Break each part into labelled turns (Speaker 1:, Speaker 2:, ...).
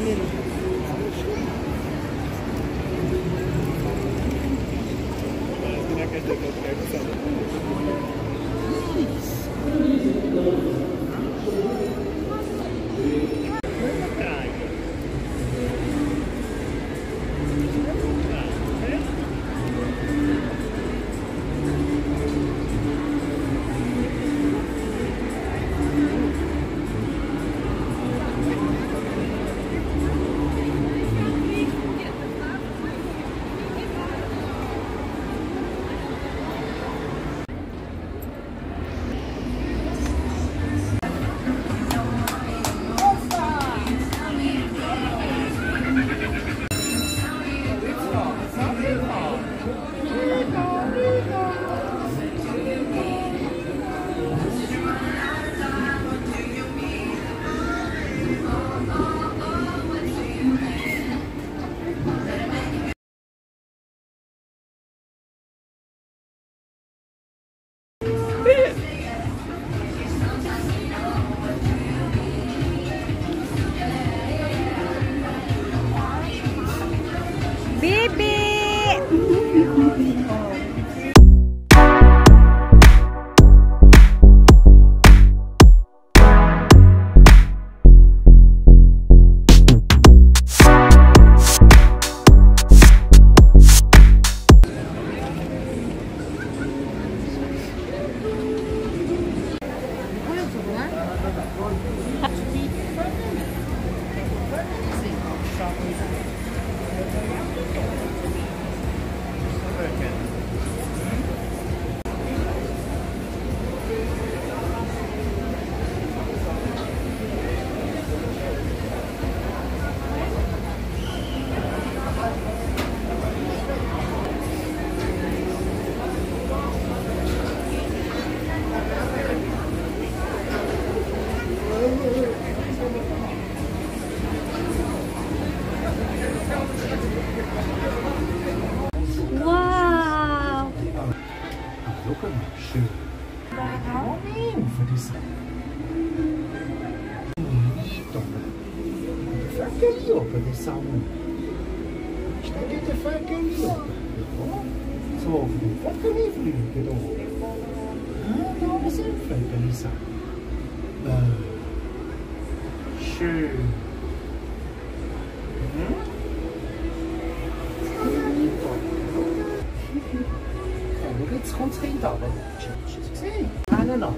Speaker 1: Jetzt kommt es rein, aber hast du es gesehen? Aneinander.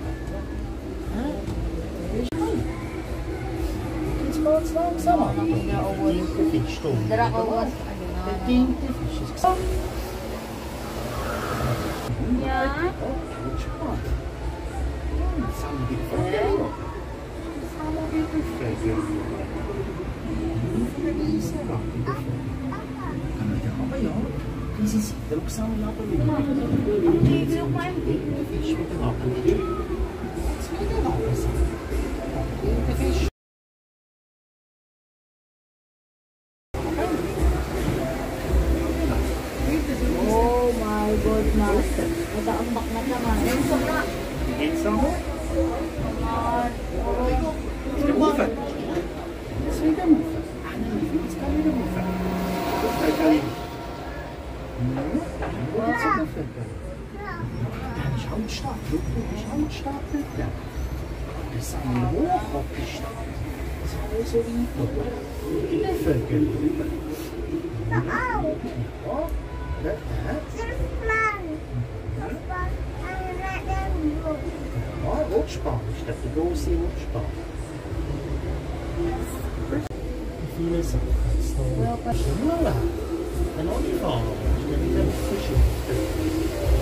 Speaker 1: Jetzt geht es langsam an. Der Fisch da. Der diente Fisch ist gesehen.
Speaker 2: Ja.
Speaker 1: Diese Seite langsam runter.
Speaker 2: Die will mein
Speaker 1: Der Fisch wieder runter. Jetzt wieder runter. Der Fisch.
Speaker 2: Oh my goodness. Nag-aambak na naman. Ayun, sobra.
Speaker 1: Jetzt noch. Ist der Ufer. Jetzt wieder Ufer. Jetzt kann wieder Ufer. Schautstab, Schautstab bitte. Das ist ein Hochhauptstadt. Das ist alles so wie die Vögel. Ja, Rutschbahn ist das, die große Rutschbahn. Viele Sachen. Schnuller. Ein Olifant.